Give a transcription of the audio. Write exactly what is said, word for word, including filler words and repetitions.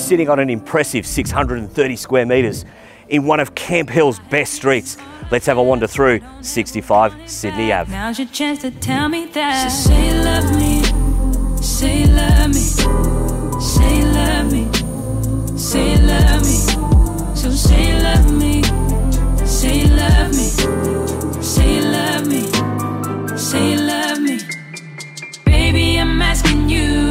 sitting on an impressive six hundred thirty square metres in one of Camp Hill's best streets. Let's have a wander through sixty-five Sydney Ave. Now's your chance to tell me that. So say you love me, say you love me, say you love me, say you love me. So say you love me, say you love me, say you love me, say you love me. Baby, I'm asking you.